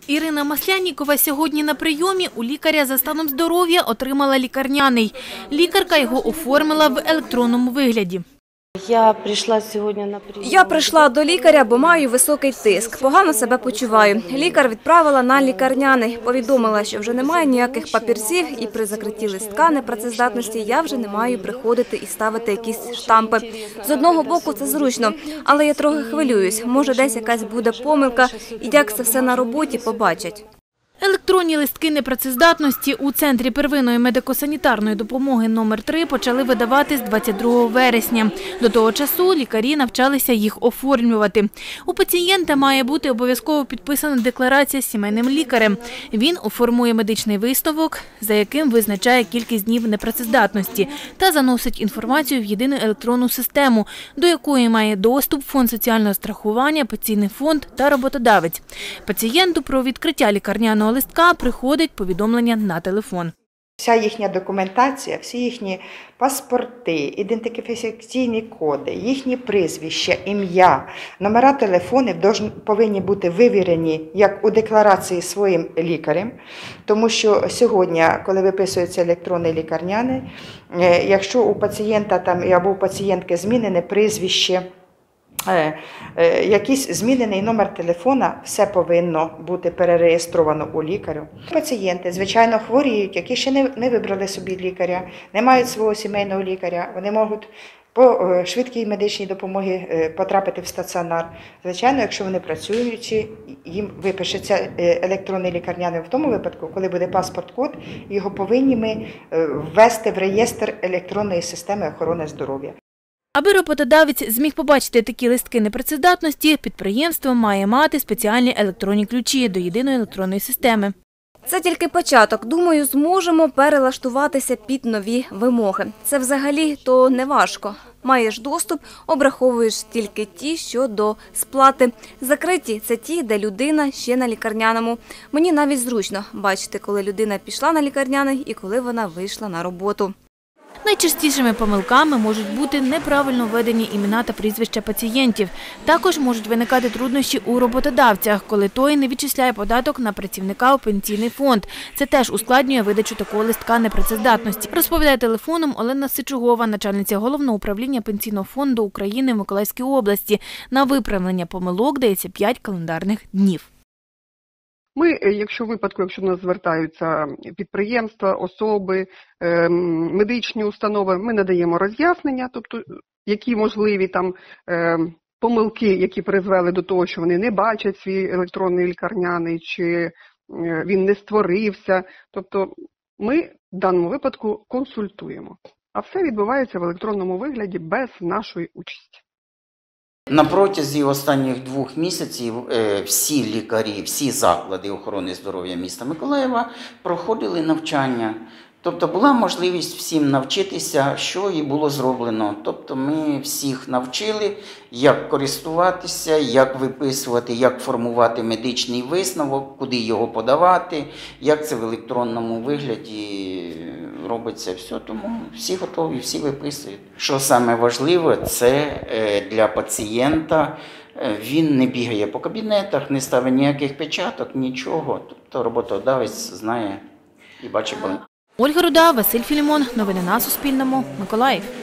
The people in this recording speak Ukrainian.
Ірина Маслянікова сьогодні на прийомі у лікаря за станом здоров'я отримала лікарняний. Лікарка його оформила в електронному вигляді. Я прийшла до лікаря, бо маю високий тиск. Погано себе почуваю. Лікар відправила на лікарняний. Повідомила, що вже немає ніяких папірців і при закритті листка непрацездатності я вже не маю приходити і ставити якісь штампи. З одного боку це зручно, але я трохи хвилююсь. Може десь якась буде помилка і як це все на роботі побачать. Електронні листки непрацездатності у Центрі первинної медико-санітарної допомоги номер 3 почали видавати з 22 вересня. До того часу лікарі навчалися їх оформлювати. У пацієнта має бути обов'язково підписана декларація з сімейним лікарем. Він оформує медичний висновок, за яким визначає кількість днів непрацездатності та заносить інформацію в єдину електронну систему, до якої має доступ Фонд соціального страхування, Пенсійний фонд та роботодавець. Пацієнту про відкриття лікарняного листка приходить повідомлення на телефон. Вся їхня документація, всі їхні паспорти, ідентифікаційні коди, їхні прізвища, ім'я, номера телефонів повинні бути вивірені як у декларації своїм лікарем, тому що сьогодні, коли виписується електронний лікарняний, якщо у пацієнта або у пацієнтки змінене прізвище, якийсь змінений номер телефона, все повинно бути перереєстровано у лікарю. Пацієнти, звичайно, хворіють, які ще не вибрали собі лікаря, не мають свого сімейного лікаря, вони можуть по швидкій медичній допомогі потрапити в стаціонар. Звичайно, якщо вони працюючі, їм випишеться електронний лікарняний в тому випадку, коли буде паспорт-код, його повинні ми ввести в реєстр електронної системи охорони здоров'я. Аби роботодавець зміг побачити такі листки непрацездатності, підприємство має мати спеціальні електронні ключі до єдиної електронної системи. Це тільки початок. Думаю, зможемо перелаштуватися під нові вимоги. Це взагалі-то не важко. Маєш доступ, обраховуєш тільки ті, що до сплати. Закриті – це ті, де людина ще на лікарняному. Мені навіть зручно бачити, коли людина пішла на лікарняний і коли вона вийшла на роботу. Найчастішими помилками можуть бути неправильно введені імена та прізвища пацієнтів. Також можуть виникати труднощі у роботодавцях, коли той не відчисляє податок на працівника у Пенсійний фонд. Це теж ускладнює видачу такого листка непрацездатності, розповідає телефоном Олена Сичугова, начальниця Головного управління Пенсійного фонду України в Миколаївській області. На виправлення помилок дається 5 календарних днів. Ми, якщо до нас звертаються підприємства, особи, медичні установи, ми надаємо роз'яснення, тобто які можливі там помилки, які призвели до того, що вони не бачать свій електронний лікарняний, чи він не створився. Тобто ми в даному випадку консультуємо. А все відбувається в електронному вигляді без нашої участі. На протязі останніх 2 місяців всі лікарі, всі заклади охорони здоров'я міста Миколаєва проходили навчання. Тобто була можливість всім навчитися, що і було зроблено. Тобто ми всіх навчили, як користуватися, як виписувати, як формувати медичний висновок, куди його подавати, як це в електронному вигляді робиться все. Тому всі готові, всі виписують. Що саме важливо, це для пацієнта. Він не бігає по кабінетах, не ставить ніяких печаток, нічого. Тобто роботодавець знає і бачить. Ольга Руда, Василь Філімон. Новини на Суспільному. Миколаїв.